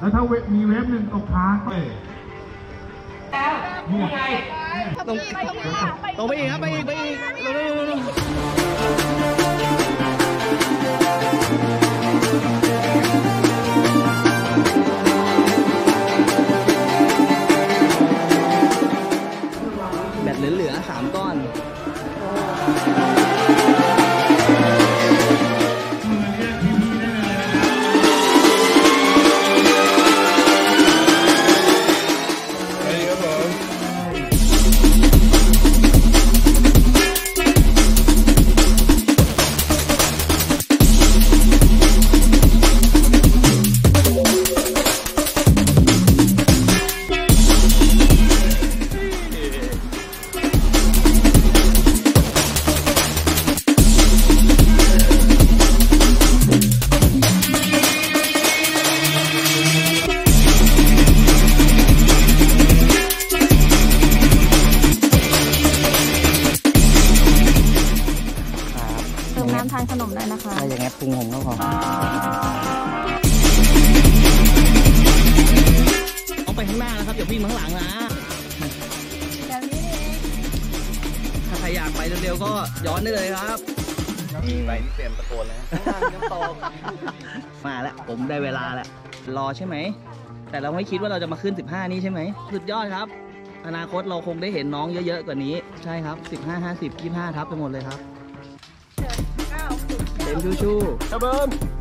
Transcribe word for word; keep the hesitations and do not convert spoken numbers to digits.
แล้วถ้ามีเวฟหนึ่งตกค้างไปแล้วนี่ไงตรงตรงไปอีกครับไปอีกไปอีกเร็วแบตเหลือๆสามก้อนน้ำทานขนมได้นะคะอะไรอย่างเงี้ยปรุงผมก็พอต้องไปข้างหน้านะครับอย่าวิ่งมาข้างหลังนะเดี๋ยวนี้เองถ้าใครอยากไปเร็วๆก็ย้อนได้เลยครับมีไปนี่เตรียมตะโกนเลยน้ำตกมาแล้วผมได้เวลาแล้วรอใช่ไหมแต่เราไม่คิดว่าเราจะมาขึ้นสิบห้านี้ใช่ไหมสุดยอดครับอนาคตเราคงได้เห็นน้องเยอะๆกว่านี้ใช่ครับสิบห้า ห้าสิบ ยี่สิบห้าทับไปหมดเลยครับเต็มชูๆครับผม